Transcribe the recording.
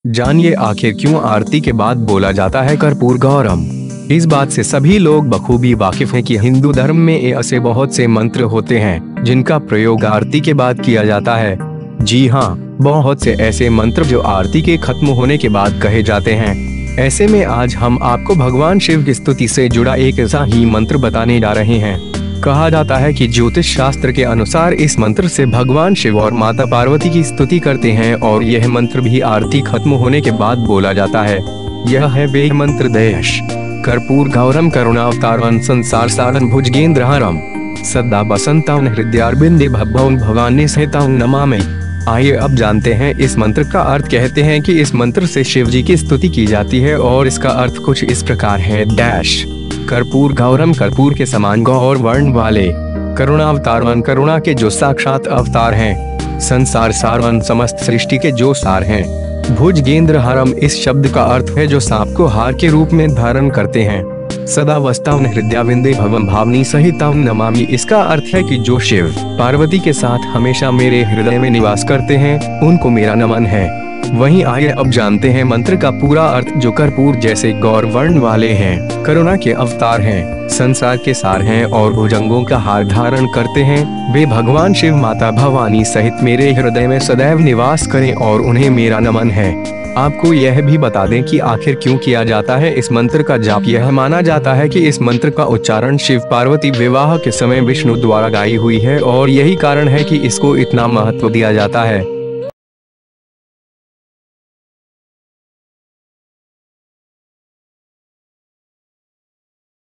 जानिए आखिर क्यों आरती के बाद बोला जाता है कर्पूर गौरम। इस बात से सभी लोग बखूबी वाकिफ हैं कि हिंदू धर्म में ऐसे बहुत से मंत्र होते हैं जिनका प्रयोग आरती के बाद किया जाता है। जी हाँ, बहुत से ऐसे मंत्र जो आरती के खत्म होने के बाद कहे जाते हैं। ऐसे में आज हम आपको भगवान शिव की स्तुति से जुड़ा एक ऐसा ही मंत्र बताने जा रहे हैं। कहा जाता है कि ज्योतिष शास्त्र के अनुसार इस मंत्र से भगवान शिव और माता पार्वती की स्तुति करते हैं और यह मंत्र भी आरती खत्म होने के बाद बोला जाता है। यह है वे मंत्र देश कर्पूर गौरम करुणावतारं संसार सारं भुजगेंद्रहारं सदा बसंतं हृदयारविंदे भवं भवानी सहितं नमामि। आइए अब जानते हैं इस मंत्र का अर्थ। कहते हैं कि इस मंत्र से शिव जी की स्तुति की जाती है और इसका अर्थ कुछ इस प्रकार है। डैश कर्पूर गौरम, कर्पूर के समान गौर वर्ण वाले, करुणावतारं, करुणा के जो साक्षात अवतार हैं, संसार सारं, समस्त सृष्टि के जो सार हैं, भुजगेंद्रहारम, इस शब्द का अर्थ है जो सांप को हार के रूप में धारण करते हैं, सदा वस्तां हृदयारविंदे भवं भवानी सहितं नमामि, इसका अर्थ है कि जो शिव पार्वती के साथ हमेशा मेरे हृदय में निवास करते हैं उनको मेरा नमन है। वहीं आइए अब जानते हैं मंत्र का पूरा अर्थ। जो कर्पूर जैसे गौर वर्ण वाले हैं, करुणा के अवतार हैं, संसार के सार हैं और भुजंगों का हार धारण करते हैं, वे भगवान शिव माता भवानी सहित मेरे हृदय में सदैव निवास करें और उन्हें मेरा नमन है। आपको यह भी बता दें कि आखिर क्यों किया जाता है इस मंत्र का जाप। यह माना जाता है कि इस मंत्र का उच्चारण शिव पार्वती विवाह के समय विष्णु द्वारा गाई हुई है और यही कारण है कि इसको इतना महत्व दिया जाता है।